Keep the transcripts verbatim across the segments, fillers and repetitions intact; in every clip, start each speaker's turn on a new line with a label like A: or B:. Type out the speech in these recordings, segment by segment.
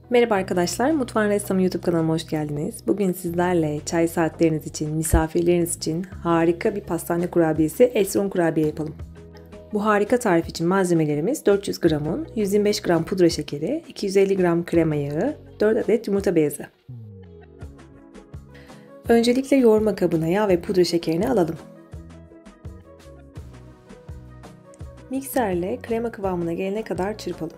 A: Merhaba arkadaşlar, Mutfağın Ressamı YouTube kanalıma hoş geldiniz. Bugün sizlerle çay saatleriniz için, misafirleriniz için harika bir pastane kurabiyesi Esron kurabiye yapalım. Bu harika tarif için malzemelerimiz dört yüz gram un, yüz yirmi beş gram pudra şekeri, iki yüz elli gram krema yağı, dört adet yumurta beyazı. Öncelikle yoğurma kabına yağ ve pudra şekerini alalım. Mikserle krema kıvamına gelene kadar çırpalım.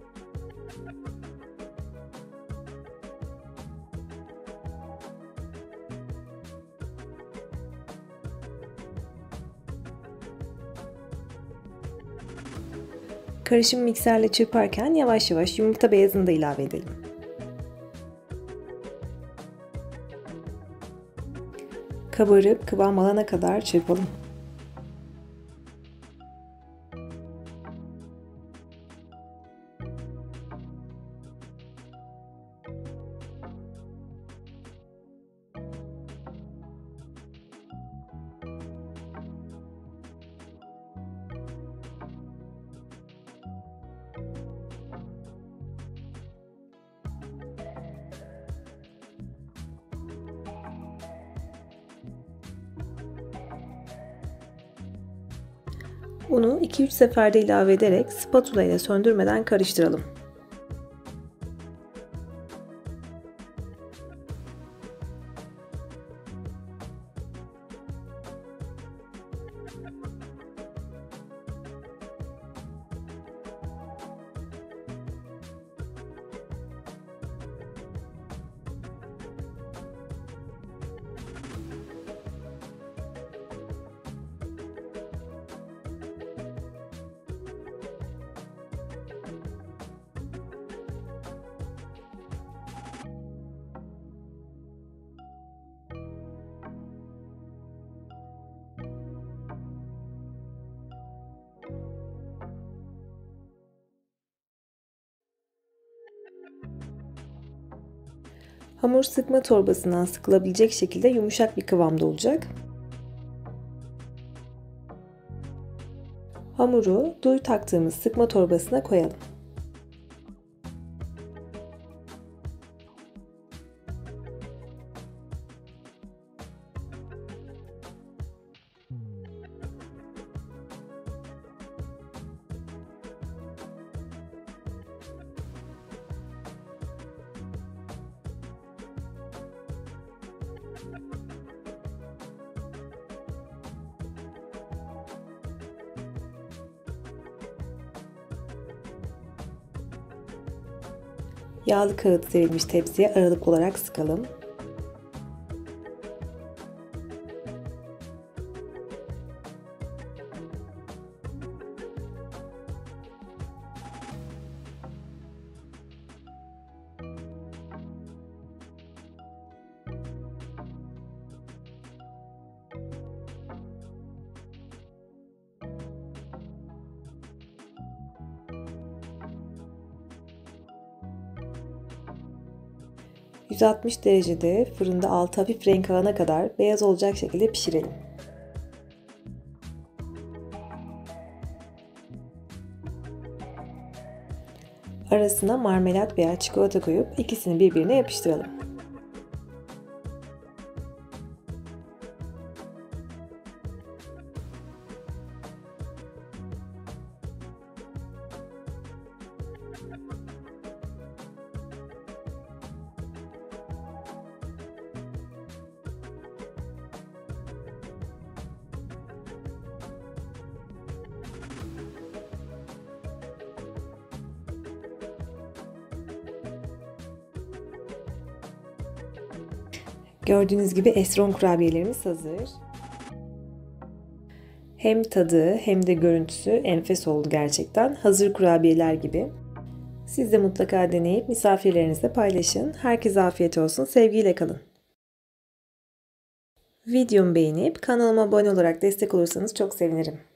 A: Karışımı mikserle çırparken yavaş yavaş yumurta beyazını da ilave edelim. Kabarıp kıvam alana kadar çırpalım. Unu iki üç seferde ilave ederek spatula ile söndürmeden karıştıralım. Hamur sıkma torbasından sıkılabilecek şekilde yumuşak bir kıvamda olacak. Hamuru duy taktığımız sıkma torbasına koyalım. Yağlı kağıt serilmiş tepsiye aralıklı olarak sıkalım. yüz altmış derecede fırında altı hafif renk alana kadar beyaz olacak şekilde pişirelim. Arasına marmelat veya çikolata koyup ikisini birbirine yapıştıralım. Gördüğünüz gibi Esron kurabiyelerimiz hazır. Hem tadı hem de görüntüsü enfes oldu gerçekten. Hazır kurabiyeler gibi. Siz de mutlaka deneyip misafirlerinizle paylaşın. Herkese afiyet olsun. Sevgiyle kalın. Videomu beğenip kanalıma abone olarak destek olursanız çok sevinirim.